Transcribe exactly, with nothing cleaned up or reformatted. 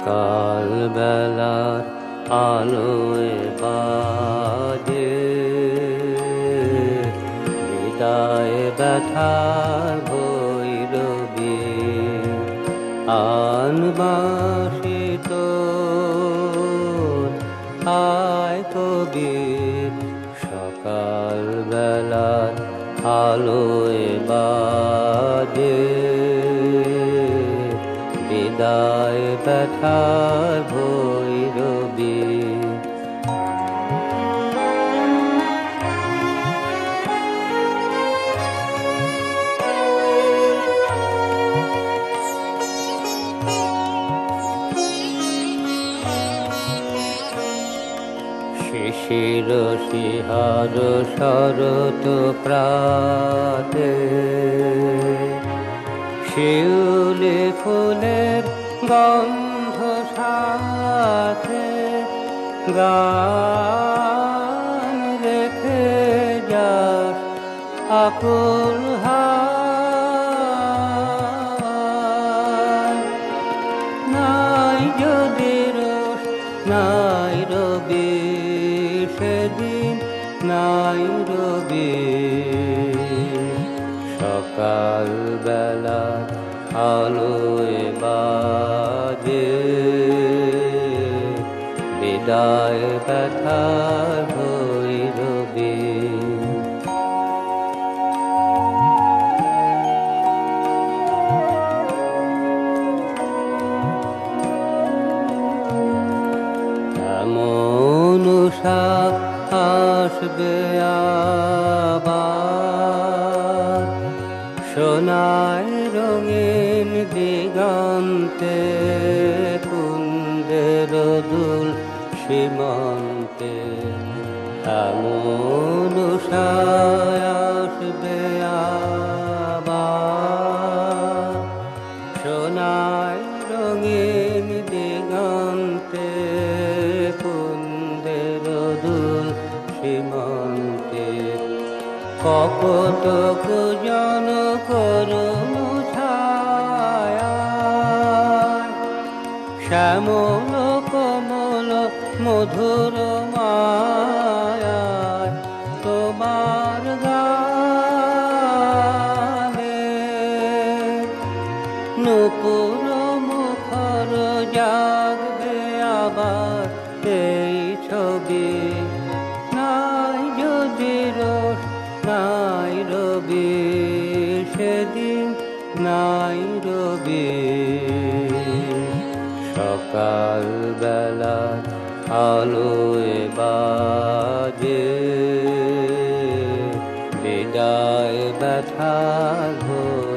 সকাল বেলার আলোয় বাজে বিদায় ব্যথার ভৈরবী আনবাসিত আয় কবির সকাল বেলার আলোয় বাজে বিদায় ব্যথার ভৈরবী শিশির শিহার শরৎ প্রাতে শিউলি ফুলের গন্ধ সাথে গান রেখে যাস আকুল হাওয়ায় নাই যদি রোষ নাই রবি সেদিন নাই রবি সকাল বেলা আলোয় বাজে বিদায় ব্যথার ভৈরবী এমন উষা আসবে আবার সোনায় রঙিন দিগন্তে কুন্দের দুল সীমান্তে এমন উষা আসবে আবার সোনায় রঙিন দিগন্তে কুন্দের দুল সীমান্তে কপট কুজন করুণ ছায়া শ্যামল কমল মধুর মায়ায় তোমার গানে নূপুর মুখর জাগবে আবার এই ছবি নাই যদি রোষ নাই রবি সেদিন নাই রবি সকাল বেলা আলোয় বাজে বিদায় ব্যথা